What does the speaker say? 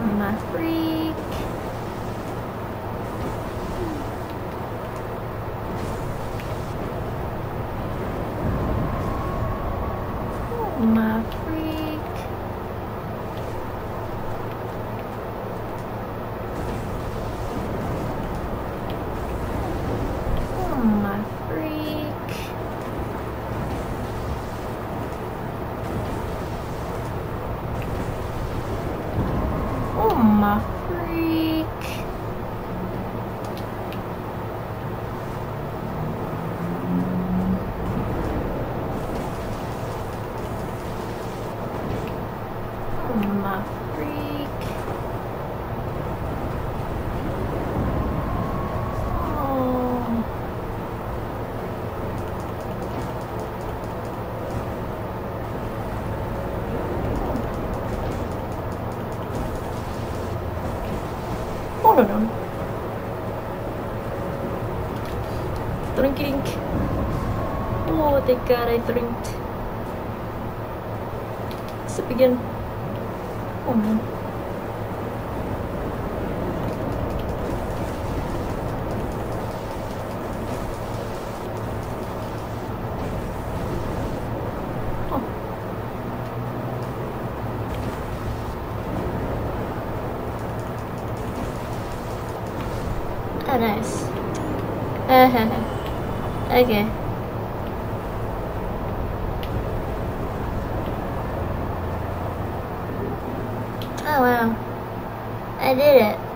My freak. My freak. Oh, my freak. Oh, my freak. Oh, my freak. Oh. Hold on. Drink. Oh, thank God I drinked. Sip again. Oh man. Oh. Oh, nice. Okay. Oh wow. I did it.